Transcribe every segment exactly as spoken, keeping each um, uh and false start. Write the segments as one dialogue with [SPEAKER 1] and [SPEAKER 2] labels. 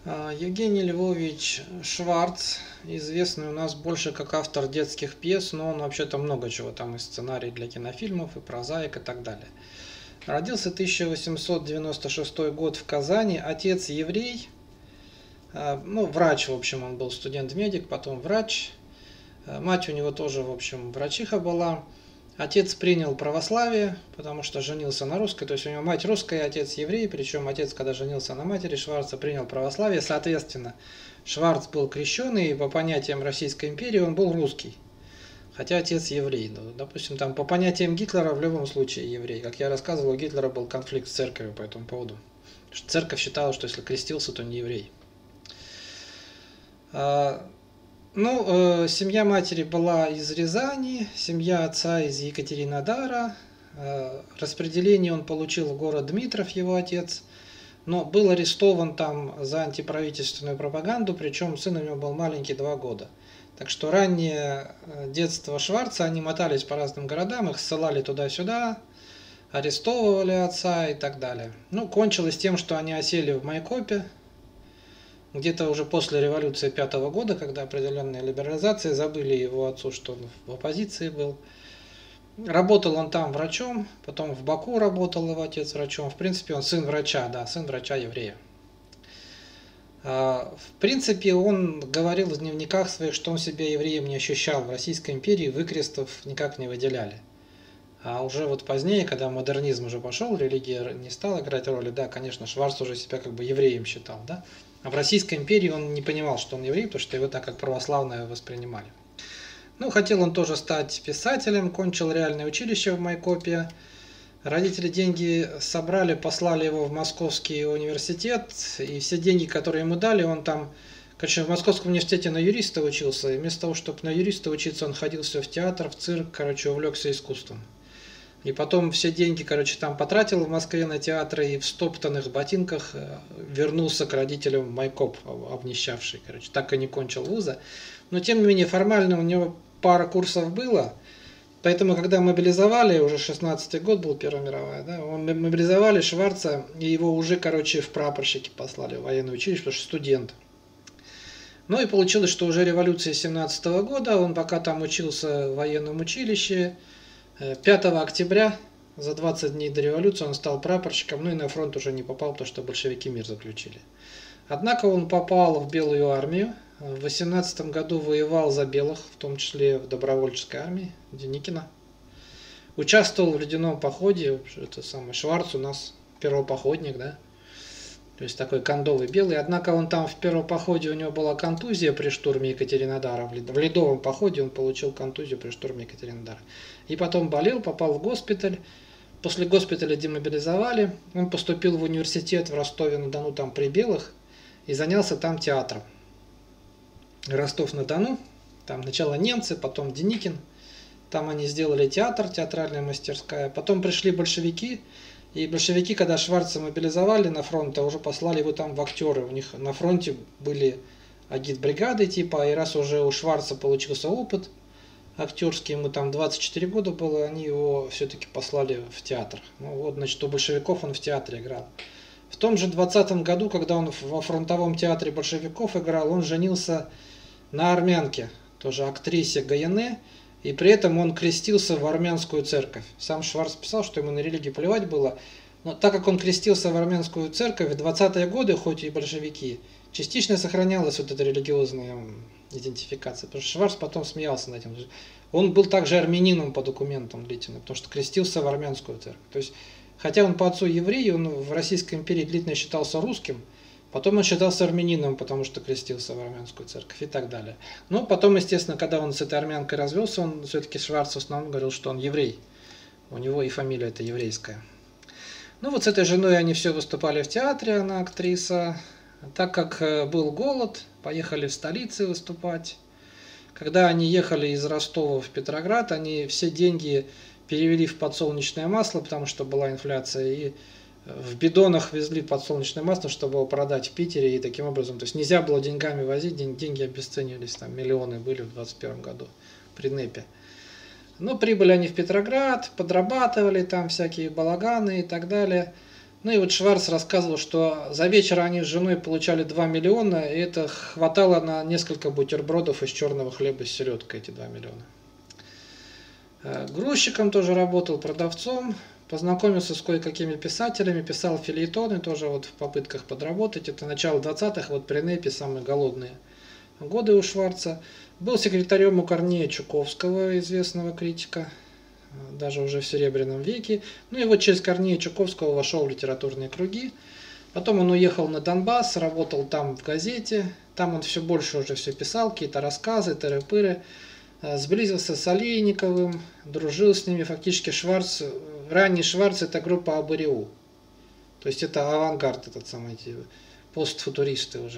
[SPEAKER 1] Евгений Львович Шварц, известный у нас больше как автор детских пьес, но он вообще-то много чего там, и сценарий для кинофильмов, и прозаик, и так далее. Родился тысяча восемьсот девяносто шестой год в Казани, отец еврей, ну, врач, в общем, он был студент-медик, потом врач, мать у него тоже, в общем, врачиха была. Отец принял православие, потому что женился на русской, то есть у него мать русская, отец еврей, причем отец, когда женился на матери Шварца, принял православие, соответственно, Шварц был крещеный, и по понятиям Российской империи он был русский, хотя отец еврей. Ну, допустим, там по понятиям Гитлера в любом случае еврей. Как я рассказывал, у Гитлера был конфликт с церковью по этому поводу. Церковь считала, что если крестился, то не еврей. Ну, э, семья матери была из Рязани, семья отца из Екатеринодара. Э, распределение он получил в город Дмитров, его отец, но был арестован там за антиправительственную пропаганду, причем сын у него был маленький, два года. Так что раннее детство Шварца, они мотались по разным городам, их ссылали туда-сюда, арестовывали отца и так далее. Ну, кончилось тем, что они осели в Майкопе. Где-то уже после революции пятого года, когда определенная либерализация, забыли его отцу, что он в оппозиции был. Работал он там врачом, потом в Баку работал его отец врачом. В принципе, он сын врача, да, сын врача-еврея. В принципе, он говорил в дневниках своих, что он себя евреем не ощущал. В Российской империи выкрестов никак не выделяли. А уже вот позднее, когда модернизм уже пошел, религия не стала играть роли, да, конечно, Шварц уже себя как бы евреем считал, да. А в Российской империи он не понимал, что он еврей, потому что его так как православное воспринимали. Ну, хотел он тоже стать писателем, кончил реальное училище в Майкопе. Родители деньги собрали, послали его в Московский университет, и все деньги, которые ему дали, он там, короче, в Московском университете на юриста учился, и вместо того, чтобы на юриста учиться, он ходил все в театр, в цирк, короче, увлекся искусством. И потом все деньги, короче, там потратил в Москве на театры, и в стоптанных ботинках вернулся к родителям в Майкоп, обнищавший, короче, так и не кончил вуза. Но, тем не менее, формально у него пара курсов было, поэтому, когда мобилизовали, уже шестнадцатый год был, Первая мировая, да, он мобилизовали Шварца, и его уже, короче, в прапорщики послали в военное училище, потому что студент. Ну и получилось, что уже революция семнадцатого года, он пока там учился в военном училище, пятого октября, за двадцать дней до революции, он стал прапорщиком, ну и на фронт уже не попал, потому что большевики мир заключили. Однако он попал в Белую армию, в восемнадцатом году воевал за белых, в том числе в добровольческой армии Деникина. Участвовал в ледяном походе, это самый Шварц у нас первопоходник, да, то есть такой кондовый белый. Однако он там в первом походе, у него была контузия при штурме Екатеринодара, в ледовом походе он получил контузию при штурме Екатеринодара. И потом болел, попал в госпиталь. После госпиталя демобилизовали. Он поступил в университет в Ростове-на-Дону, там при белых, и занялся там театром. Ростов-на-Дону, там сначала немцы, потом Деникин. Там они сделали театр, театральная мастерская. Потом пришли большевики, и большевики, когда Шварца мобилизовали на фронт, уже послали его там в актеры. У них на фронте были агитбригады типа, и раз уже у Шварца получился опыт актерский, ему там двадцать четыре года было, они его все-таки послали в театр. Ну вот, значит, у большевиков он в театре играл. В том же двадцатом году, когда он во фронтовом театре большевиков играл, он женился на армянке, тоже актрисе Гаяне, и при этом он крестился в армянскую церковь. Сам Шварц писал, что ему на религию плевать было, но так как он крестился в армянскую церковь, в двадцатые годы, хоть и большевики, частично сохранялась вот эта религиозная идентификация. Потому что Шварц потом смеялся над этим. Он был также армянином по документам длительно, потому что крестился в армянскую церковь. То есть, хотя он по отцу еврей, он в Российской империи длительно считался русским, потом он считался армянином, потому что крестился в армянскую церковь и так далее. Но потом, естественно, когда он с этой армянкой развелся, он все-таки Шварц в основном говорил, что он еврей. У него и фамилия эта еврейская. Ну вот с этой женой они все выступали в театре, она актриса. Так как был голод, поехали в столицы выступать. Когда они ехали из Ростова в Петроград, они все деньги перевели в подсолнечное масло, потому что была инфляция, и в бидонах везли подсолнечное масло, чтобы его продать в Питере, и таким образом, то есть нельзя было деньгами возить, деньги обесценились, там миллионы были в двадцать первом году при НЭПе. Но прибыли они в Петроград, подрабатывали там всякие балаганы и так далее. Ну и вот Шварц рассказывал, что за вечер они с женой получали два миллиона, и это хватало на несколько бутербродов из черного хлеба с селедкой, эти два миллиона. Грузчиком тоже работал, продавцом, познакомился с кое-какими писателями, писал фельетоны тоже вот в попытках подработать. Это начало двадцатых, вот при НЭПе самые голодные годы у Шварца. Был секретарем у Корнея Чуковского, известного критика, даже уже в Серебряном веке. Ну и вот через Корнея Чуковского вошел в литературные круги. Потом он уехал на Донбасс, работал там в газете. Там он все больше уже все писал, какие-то рассказы, тыры-пыры. Сблизился с Олейниковым, дружил с ними. Фактически Шварц, ранний Шварц это группа АБРИУ. То есть это авангард, этот самый, постфутуристы уже.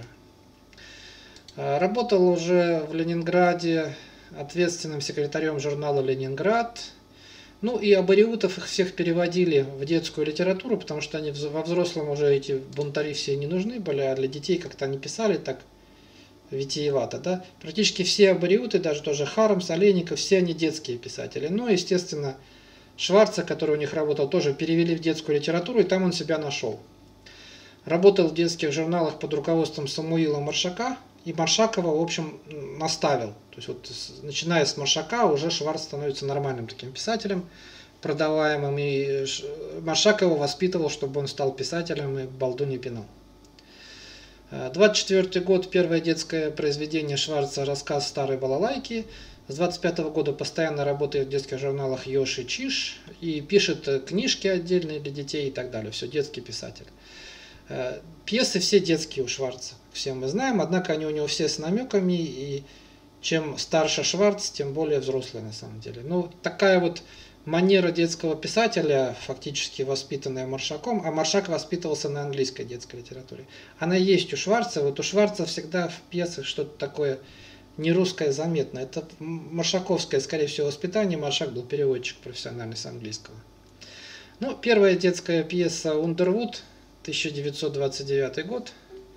[SPEAKER 1] Работал уже в Ленинграде ответственным секретарем журнала «Ленинград». Ну и абориутов их всех переводили в детскую литературу, потому что они во взрослом уже эти бунтари все не нужны были, а для детей как-то они писали так витиевато, да. Практически все абориуты, даже тоже Хармс, Олейников, все они детские писатели. Ну, естественно, Шварца, который у них работал, тоже перевели в детскую литературу, и там он себя нашел. Работал в детских журналах под руководством Самуила Маршака, и Маршакова, в общем, наставил. То есть вот начиная с Маршака уже Шварц становится нормальным таким писателем, продаваемым, и Маршакова воспитывал, чтобы он стал писателем и балду не пинал. двадцать четвёртый год, первое детское произведение Шварца, рассказ «Старой балалайки». С двадцать пятого года постоянно работает в детских журналах «Ёж» и «Чиж» и пишет книжки отдельные для детей и так далее. Все, детский писатель. Пьесы все детские у Шварца, все мы знаем, однако они у него все с намеками, и чем старше Шварц, тем более взрослый на самом деле. Ну, такая вот манера детского писателя, фактически воспитанная Маршаком, а Маршак воспитывался на английской детской литературе. Она есть у Шварца, вот у Шварца всегда в пьесах что-то такое нерусское заметно. Это маршаковское, скорее всего, воспитание, Маршак был переводчик профессиональный с английского. Ну, первая детская пьеса «Ундервуд», тысяча девятьсот двадцать девятый год.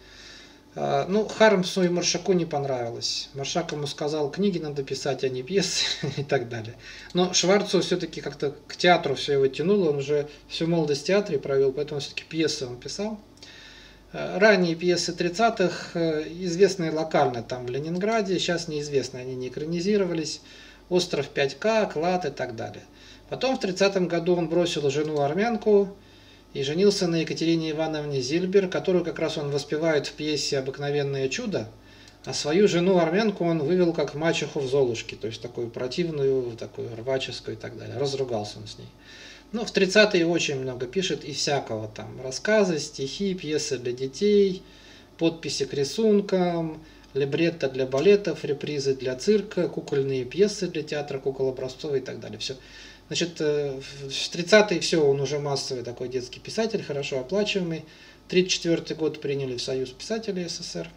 [SPEAKER 1] Ну, Хармсу и Маршаку не понравилось. Маршак ему сказал, книги надо писать, а не пьесы и так далее. Но Шварцу все-таки как-то к театру все его тянуло, он уже всю молодость в театре провел, поэтому все-таки пьесы он писал. Ранние пьесы тридцатых, известные локально там в Ленинграде, сейчас неизвестны, они не экранизировались. «Остров пять К», «Клад» и так далее. Потом в тридцатом году он бросил жену-армянку и женился на Екатерине Ивановне Зильбер, которую как раз он воспевает в пьесе «Обыкновенное чудо», а свою жену-армянку он вывел как мачеху в «Золушке», то есть такую противную, такую рваческую и так далее. Разругался он с ней. Ну, в тридцатые очень много пишет и всякого там. Рассказы, стихи, пьесы для детей, подписи к рисункам, либретто для балетов, репризы для цирка, кукольные пьесы для театра кукол Образцова и так далее. Все. Значит, в тридцатые все, он уже массовый такой детский писатель, хорошо оплачиваемый. тридцать четвёртый год приняли в Союз писателей СССР.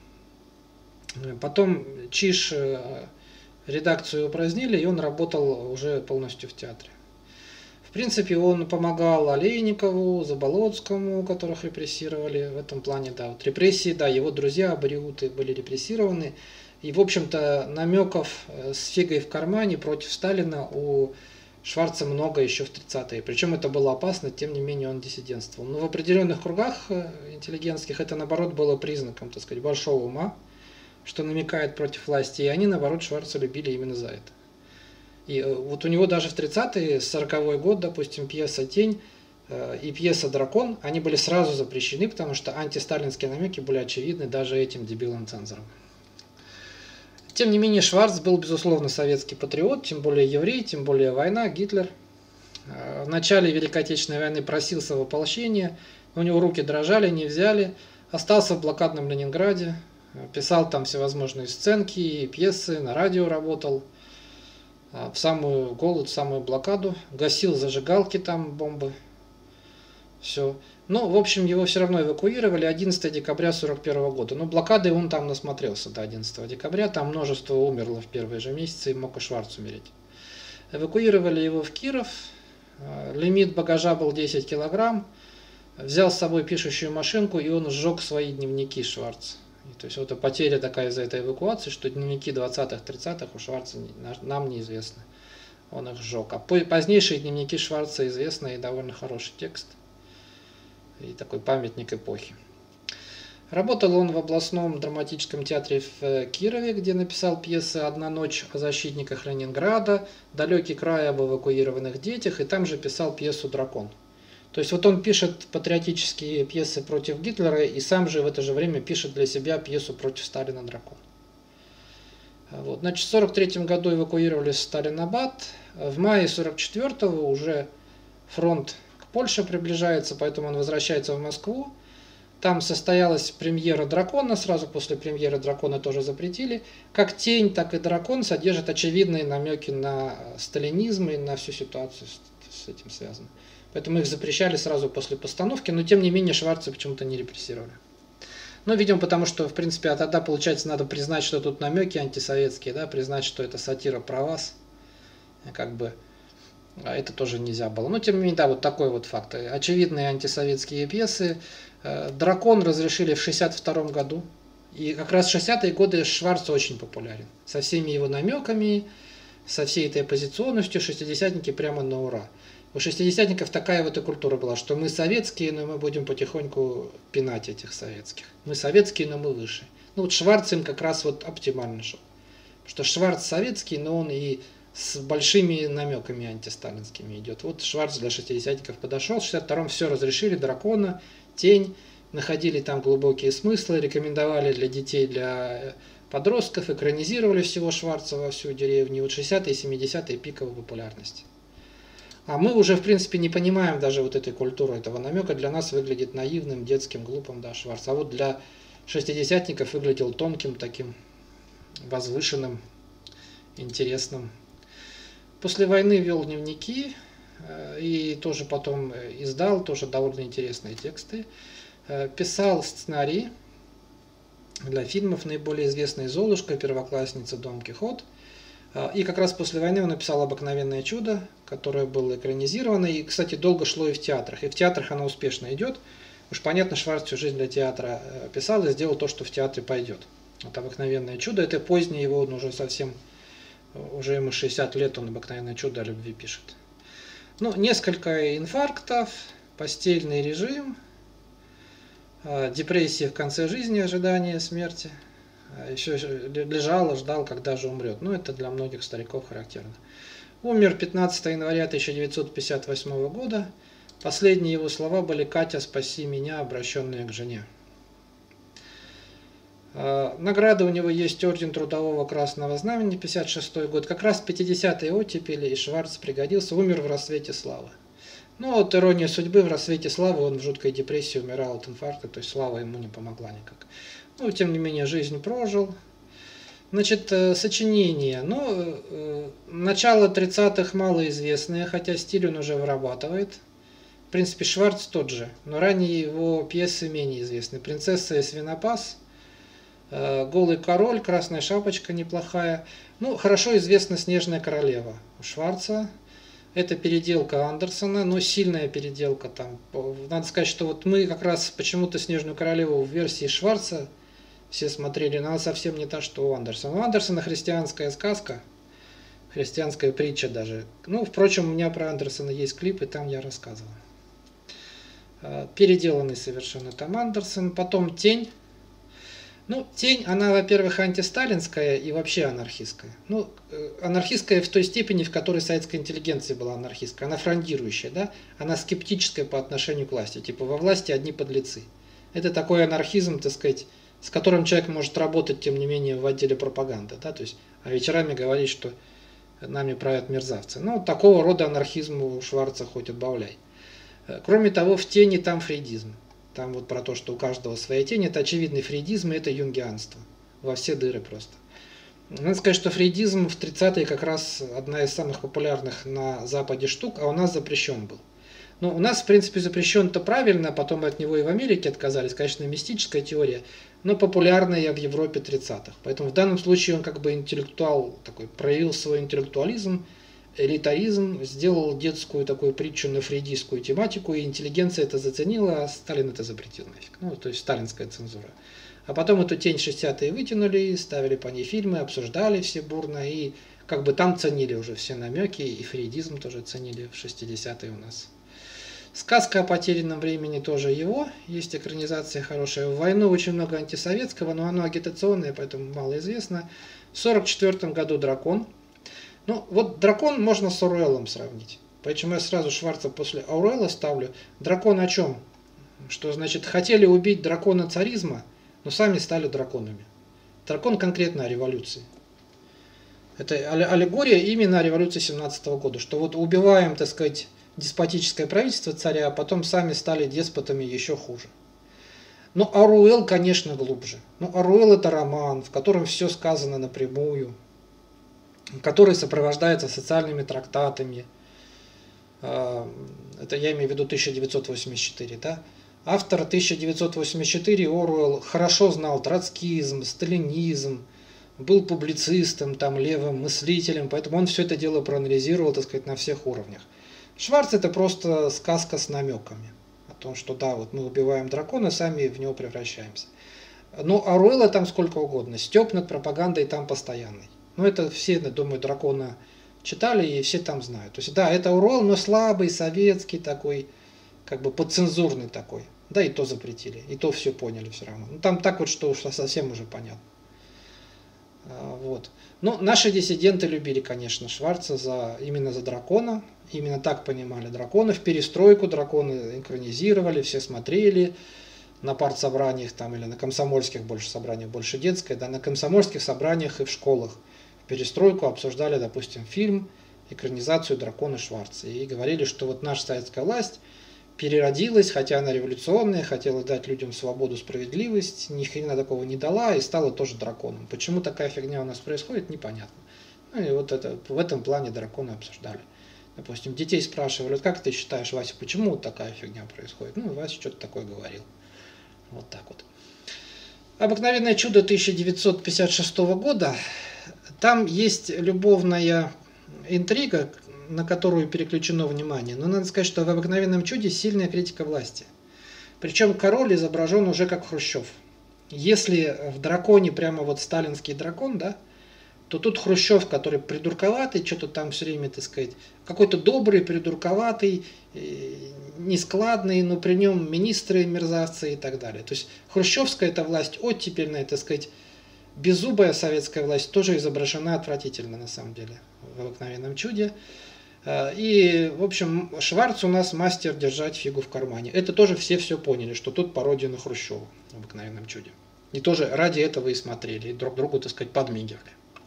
[SPEAKER 1] Потом Чиж редакцию упразднили, и он работал уже полностью в театре. В принципе, он помогал Олейникову, Заболоцкому, которых репрессировали в этом плане. Да, вот репрессии, да, его друзья, абориуты, были репрессированы. И, в общем-то, намеков с фигой в кармане против Сталина у Шварца много еще в тридцатые. Причем это было опасно, тем не менее он диссидентствовал. Но в определенных кругах интеллигентских это, наоборот, было признаком, так сказать, большого ума, что намекает против власти. И они, наоборот, Шварца любили именно за это. И вот у него даже в тридцатые, сороковой год, допустим, пьеса «Тень» и пьеса «Дракон», они были сразу запрещены, потому что антисталинские намеки были очевидны даже этим дебилам-цензорам. Тем не менее, Шварц был, безусловно, советский патриот, тем более еврей, тем более война, Гитлер. В начале Великой Отечественной войны просился в ополчение, у него руки дрожали, не взяли, остался в блокадном Ленинграде, писал там всевозможные сценки, пьесы, на радио работал, в самую голод, в самую блокаду, гасил зажигалки там, бомбы, все. Ну, в общем, его все равно эвакуировали одиннадцатого декабря сорок первого года. Но блокады он там насмотрелся до одиннадцатого декабря, там множество умерло в первые же месяцы, и мог и Шварц умереть. Эвакуировали его в Киров, лимит багажа был десять килограмм, взял с собой пишущую машинку, и он сжег свои дневники, Шварц. И, то есть вот потеря такая из-за этой эвакуации, что дневники двадцатых-тридцатых у Шварца нам неизвестны. Он их сжег. А позднейшие дневники Шварца известны, и довольно хороший текст. и такой памятник эпохи. Работал он в областном драматическом театре в Кирове, где написал пьесы «Одна ночь» о защитниках Ленинграда, «Далекий край» об эвакуированных детях, и там же писал пьесу «Дракон». То есть вот он пишет патриотические пьесы против Гитлера и сам же в это же время пишет для себя пьесу против Сталина «Дракон». Вот. Значит, в сорок третьем году эвакуировались в Сталинабад. В мае сорок четвёртого уже фронт к Польше приближается, поэтому он возвращается в Москву. Там состоялась премьера «Дракона», сразу после премьеры «Дракона» тоже запретили. Как «Тень», так и «Дракон» содержат очевидные намеки на сталинизм и на всю ситуацию с этим связано. Поэтому их запрещали сразу после постановки, но тем не менее Шварца почему-то не репрессировали. Ну, видимо, потому что, в принципе, а тогда, получается, надо признать, что тут намеки антисоветские, да, признать, что это сатира про вас, как бы, а это тоже нельзя было. Но, тем не менее, да, вот такой вот факт. Очевидные антисоветские пьесы. «Дракон» разрешили в шестьдесят втором году. И как раз в шестидесятые годы Шварц очень популярен. Со всеми его намеками, со всей этой оппозиционностью шестидесятники прямо на ура. У шестидесятников такая вот и культура была, что мы советские, но мы будем потихоньку пинать этих советских. Мы советские, но мы выше. Ну вот Шварц им как раз вот оптимально шел. Потому что Шварц советский, но он и с большими намеками антисталинскими идет. Вот Шварц для шестидесятников подошел. В шестьдесят втором все разрешили, «Дракона», «Тень», находили там глубокие смыслы, рекомендовали для детей, для подростков, экранизировали всего Шварца во всю деревню. И вот шестидесятые и семидесятые пиковой популярности. А мы уже, в принципе, не понимаем даже вот этой культуры, этого намека. Для нас выглядит наивным, детским, глупым, да, Шварц. А вот для шестидесятников выглядел тонким, таким возвышенным, интересным. После войны вел дневники и тоже потом издал, тоже довольно интересные тексты. Писал сценарии для фильмов, наиболее известный «Золушка», «Первоклассница», «Дон Кихот». И как раз после войны он написал «Обыкновенное чудо», которое было экранизировано, и, кстати, долго шло и в театрах. И в театрах оно успешно идет. Уж понятно, Шварц всю жизнь для театра писал и сделал то, что в театре пойдет. Вот «Обыкновенное чудо» — это позднее его, он уже совсем, уже ему шестьдесят лет, он «Обыкновенное чудо» о любви пишет. Ну, несколько инфарктов, постельный режим, депрессия в конце жизни, ожидание смерти. Еще лежал и ждал, когда же умрет. Ну, это для многих стариков характерно. Умер пятнадцатого января тысяча девятьсот пятьдесят восьмого года. Последние его слова были: «Катя, спаси меня», обращенные к жене. Награда у него есть орден Трудового Красного Знамени, пятьдесят шестой год. Как раз пятидесятые оттепели, и Шварц пригодился, умер в рассвете славы. Ну, вот ирония судьбы, в рассвете славы он в жуткой депрессии умирал от инфаркта, то есть слава ему не помогла никак. Ну, тем не менее, жизнь прожил. Значит, сочинение. Ну, начало тридцатых малоизвестное, хотя стиль он уже вырабатывает. В принципе, Шварц тот же, но ранее его пьесы менее известны. «Принцесса и свинопас», «Голый король», «Красная шапочка» неплохая. Ну, хорошо известна «Снежная королева» у Шварца. Это переделка Андерсона, но сильная переделка там. Надо сказать, что вот мы как раз почему-то «Снежную королеву» в версии Шварца все смотрели, но она совсем не та, что у Андерсона. У Андерсона христианская сказка, христианская притча даже. Ну, впрочем, у меня про Андерсона есть клип, и там я рассказывал. Переделанный совершенно там Андерсон. Потом «Тень». Ну, «Тень», она, во-первых, антисталинская и вообще анархистская. Ну, анархистская в той степени, в которой советская интеллигенция была анархистская. Она фрондирующая, да? Она скептическая по отношению к власти. Типа, во власти одни подлецы. Это такой анархизм, так сказать, с которым человек может работать, тем не менее, в отделе пропаганды, да, то есть, а вечерами говорить, что нами правят мерзавцы. Ну, такого рода анархизм у Шварца хоть отбавляй. Кроме того, в «Тени» там фрейдизм. Там вот про то, что у каждого своя тень, это очевидный фрейдизм, и это юнгианство. Во все дыры просто. Надо сказать, что фрейдизм в тридцатые как раз одна из самых популярных на Западе штук, а у нас запрещен был. Ну, у нас, в принципе, запрещен-то правильно, потом от него и в Америке отказались, конечно, мистическая теория, но популярная в Европе тридцатых. Поэтому в данном случае он как бы интеллектуал такой, проявил свой интеллектуализм, элитаризм, сделал детскую такую притчу на фрейдистскую тематику, и интеллигенция это заценила, а Сталин это запретил нафиг. Ну, то есть сталинская цензура. А потом эту «Тень» шестидесятые вытянули, ставили по ней фильмы, обсуждали все бурно, и как бы там ценили уже все намеки, и фрейдизм тоже ценили в шестидесятые у нас. Сказка о потерянном времени тоже его. Есть экранизация хорошая. В «Войну» очень много антисоветского, но оно агитационное, поэтому мало известно. В сорок четвёртом году «Дракон». Ну, вот «Дракон» можно с Оруэллом сравнить. Почему я сразу Шварца после Оруэлла ставлю. «Дракон» о чем? Что, значит, хотели убить дракона царизма, но сами стали драконами. «Дракон» конкретно о революции. Это аллегория именно о революции семнадцатого года. Что вот убиваем, так сказать, деспотическое правительство царя, а потом сами стали деспотами еще хуже. Ну, Оруэлл, конечно, глубже. Ну, Оруэлл — это роман, в котором все сказано напрямую, который сопровождается социальными трактатами. Это я имею в виду тысяча девятьсот восемьдесят четыре, да? Автор тысяча девятьсот восемьдесят четыре, Оруэлл, хорошо знал троцкизм, сталинизм, был публицистом, там, левым мыслителем, поэтому он все это дело проанализировал, так сказать, на всех уровнях. Шварц — это просто сказка с намеками о том, что да, вот мы убиваем дракона, сами в него превращаемся. Но Оруэлла там сколько угодно, стёб над пропагандой там постоянный. Ну, это все, думаю, «Дракона» читали и все там знают. То есть, да, это Оруэлл, но слабый, советский такой, как бы подцензурный такой. Да, и то запретили, и то все поняли все равно. Ну, там так вот, что уж совсем уже понятно. Вот. Ну, наши диссиденты любили, конечно, Шварца за, именно за «Дракона». Именно так понимали «Дракона». В перестройку «Драконы» экранизировали, все смотрели на партсобраниях там, или на комсомольских больше собраниях, больше детское, да, на комсомольских собраниях и в школах. В перестройку обсуждали, допустим, фильм, экранизацию «Дракона» Шварца. И говорили, что вот наша советская власть переродилась, хотя она революционная, хотела дать людям свободу, справедливость, ни хрена такого не дала и стала тоже драконом. Почему такая фигня у нас происходит, непонятно. Ну и вот это, в этом плане «Драконы» обсуждали. Допустим, детей спрашивали, вот как ты считаешь, Вася, почему вот такая фигня происходит? Ну, Вася что-то такое говорил. Вот так вот. «Обыкновенное чудо» тысяча девятьсот пятьдесят шестого года. Там есть любовная интрига, на которую переключено внимание. Но надо сказать, что в «Обыкновенном чуде» сильная критика власти. Причем король изображен уже как Хрущев. Если в «Драконе» прямо вот сталинский дракон, да, то тут Хрущев, который придурковатый, что-то там все время, так сказать, какой-то добрый, придурковатый, нескладный, но при нем министры мерзавцы и так далее. То есть хрущевская эта власть, оттепельная, так сказать, беззубая советская власть тоже изображена отвратительно на самом деле в «Обыкновенном чуде». И, в общем, Шварц у нас мастер держать фигу в кармане. Это тоже все все поняли, что тут пародия на Хрущева в «Обыкновенном чуде». И тоже ради этого и смотрели, и друг другу, так сказать, подмигивали.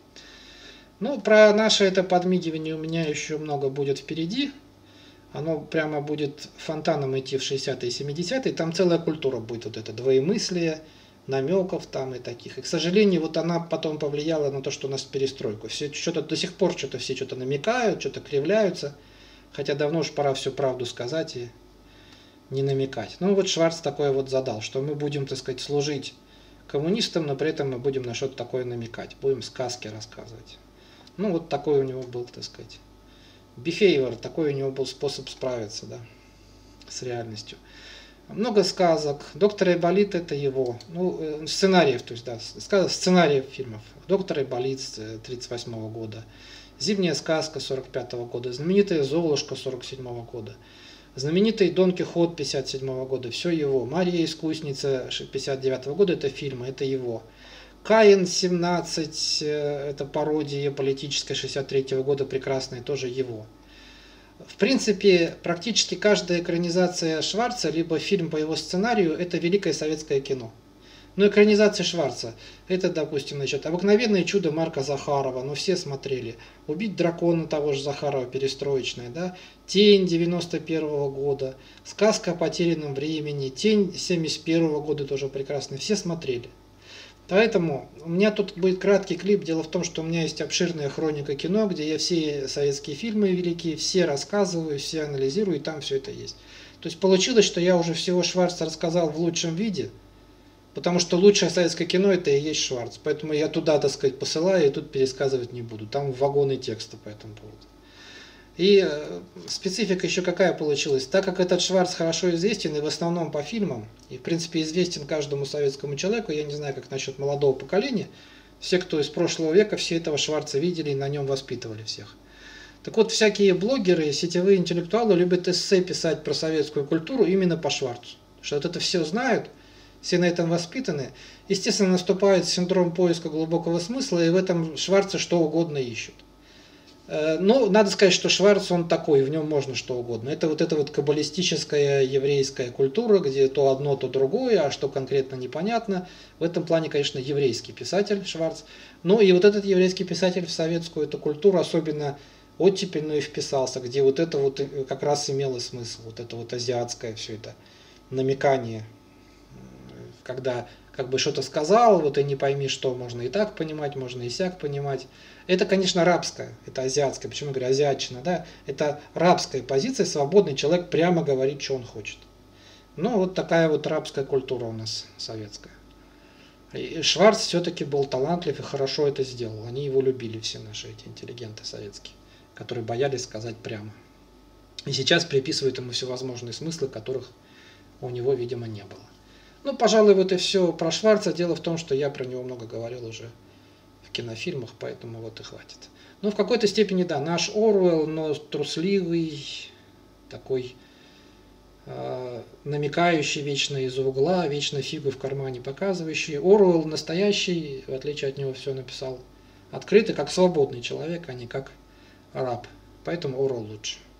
[SPEAKER 1] Ну, про наше это подмигивание у меня еще много будет впереди. Оно прямо будет фонтаном идти в шестидесятые и семидесятые. Там целая культура будет вот это двоемыслие, намеков там и таких. И, к сожалению, вот она потом повлияла на то, что у нас перестройку. Все что-то до сих пор что-то все что-то намекают, что-то кривляются. Хотя давно уж пора всю правду сказать и не намекать. Ну вот Шварц такое вот задал, что мы будем, так сказать, служить коммунистам, но при этом мы будем на что-то такое намекать. Будем сказки рассказывать. Ну вот такой у него был, так сказать, behavior, такой у него был способ справиться, да, с реальностью. Много сказок. «Доктор Айболит» — это его. Ну, сценариев, то есть, да, сценариев фильмов. «Доктор Айболит» с тридцать восьмого года. «Зимняя сказка» сорок пятого года. Знаменитая «Золушка» сорок седьмого года. Знаменитый «Дон Кихот» пятьдесят седьмого года. Все его. «Мария Искусница» пятьдесят девятого года. Это фильмы, это его. «Каин семнадцать», это пародия политическая шестьдесят третьего года, прекрасная, тоже его. В принципе, практически каждая экранизация Шварца, либо фильм по его сценарию, это великое советское кино. Но экранизация Шварца, это, допустим, значит, «Обыкновенное чудо» Марка Захарова, ну все смотрели. «Убить дракона» того же Захарова, перестроечная, да. «Тень» девяносто первого года, «Сказка о потерянном времени», «Тень» семьдесят первого года тоже прекрасная, все смотрели. Поэтому у меня тут будет краткий клип. Дело в том, что у меня есть обширная хроника кино, где я все советские фильмы великие, все рассказываю, все анализирую, и там все это есть. То есть получилось, что я уже всего Шварца рассказал в лучшем виде, потому что лучшее советское кино — это и есть Шварц. Поэтому я туда, так сказать, посылаю, и тут пересказывать не буду. Там вагоны текста по этому поводу. И специфика еще какая получилась. Так как этот Шварц хорошо известен и в основном по фильмам, и в принципе известен каждому советскому человеку, я не знаю, как насчет молодого поколения, все, кто из прошлого века, все этого Шварца видели и на нем воспитывали всех, Так вот, всякие блогеры, сетевые интеллектуалы любят эссе писать про советскую культуру именно по Шварцу. Что вот это все знают, все на этом воспитаны. Естественно, наступает синдром поиска глубокого смысла, и в этом Шварце что угодно ищут. Но надо сказать, что Шварц, он такой, в нем можно что угодно. Это вот эта вот каббалистическая еврейская культура, где то одно, то другое, а что конкретно непонятно. В этом плане, конечно, еврейский писатель Шварц. Ну и вот этот еврейский писатель в советскую эту культуру особенно оттепельную вписался, где вот это вот как раз имело смысл, вот это вот азиатское все это намекание, когда как бы что-то сказал, вот и не пойми, что можно и так понимать, можно и сяк понимать. Это, конечно, рабская, это азиатская, почему я говорю азиатчина, да, это рабская позиция, свободный человек прямо говорит, что он хочет. Ну, вот такая вот рабская культура у нас советская. И Шварц все-таки был талантлив и хорошо это сделал, они его любили, все наши эти интеллигенты советские, которые боялись сказать прямо. И сейчас приписывают ему всевозможные смыслы, которых у него, видимо, не было. Ну, пожалуй, вот и все про Шварца. Дело в том, что я про него много говорил уже в кинофильмах, поэтому вот и хватит. Ну, в какой-то степени, да, наш Оруэлл, но трусливый, такой э, намекающий вечно из-за угла, вечно фигу в кармане показывающий. Оруэлл настоящий, в отличие от него все написал открыто, как свободный человек, а не как раб. Поэтому Оруэлл лучше.